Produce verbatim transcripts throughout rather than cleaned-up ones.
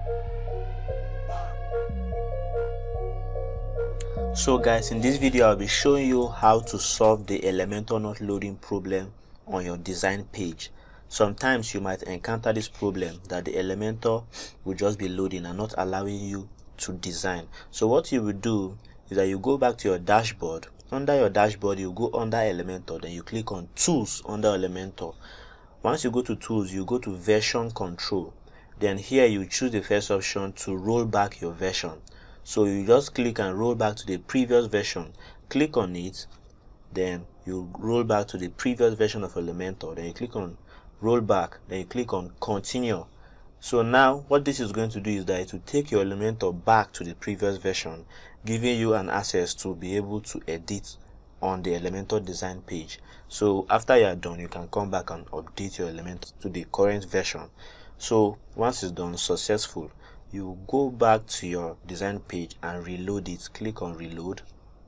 So guys, in this video I'll be showing you how to solve the Elementor not loading problem on your design page. Sometimes you might encounter this problem that the Elementor will just be loading and not allowing you to design. So what you will do is that you go back to your dashboard. Under your dashboard, you go under Elementor, then you click on Tools under Elementor. Once you go to Tools, you go to Version Control. Then here you choose the first option to roll back your version. So you just click and roll back to the previous version. Click on it, then you roll back to the previous version of Elementor. Then you click on roll back, then you click on continue. So now what this is going to do is that it will take your Elementor back to the previous version, giving you an access to be able to edit on the Elementor design page. So after you are done, you can come back and update your Elementor to the current version. So once it's done successful, you go back to your design page and reload it. Click on reload.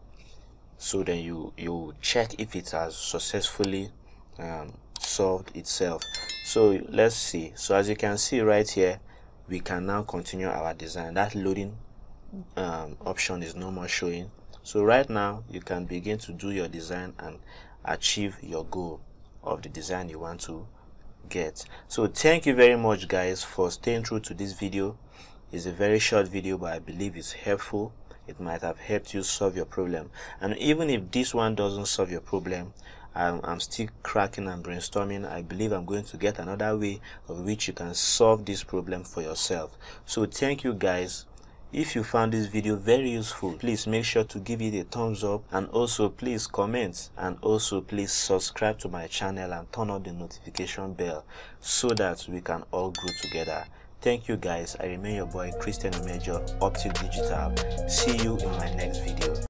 So then you you check if it has successfully um, solved itself. So let's see. So as you can see right here, we can now continue our design. That loading um, option is no more showing. So right now you can begin to do your design and achieve your goal of the design you want to get. So thank you very much guys for staying through to this video. It's a very short video, but I believe it's helpful. It might have helped you solve your problem. And even if this one doesn't solve your problem, I'm, I'm still cracking and brainstorming. I believe I'm going to get another way of which you can solve this problem for yourself. So thank you guys. If you found this video very useful, please make sure to give it a thumbs up, and also please comment, and also please subscribe to my channel and turn on the notification bell so that we can all grow together. Thank you guys. I remain your boy Christian Major, Optic Digital. See you in my next video.